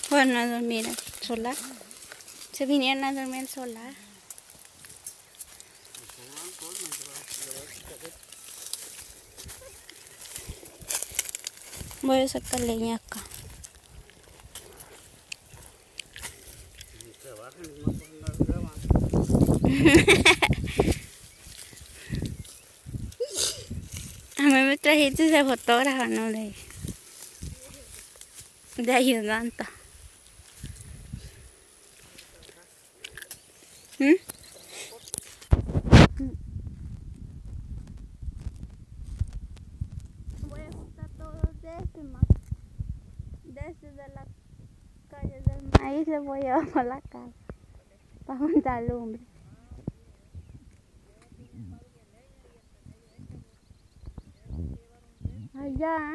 Bueno, a dormir al solar. Se vinieron a dormir al solar. Voy a sacar leña acá. A mí me trajiste de fotógrafa, no de ayudante. ¿Mm? Voy a juntar todo de este más. De la calle del maíz le voy a llevar para la casa. Para juntar lumbre. Allá.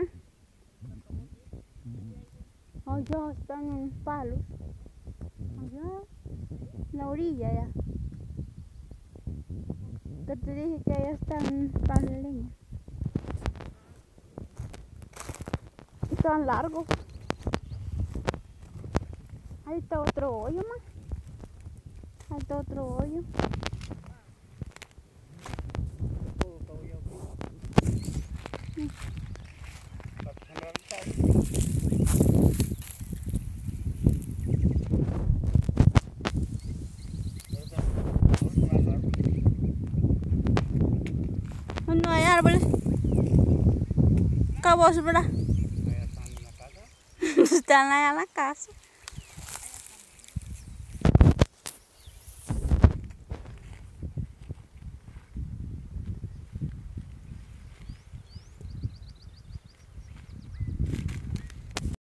Allá están unos palos. Allá. En la orilla ya. Que te dije que allá están unos palos de leña. Están largos. Ahí está otro hoyo más. Ahí está otro hoyo. No hay árboles. Cabos, ¿verdad? Están allá en la casa.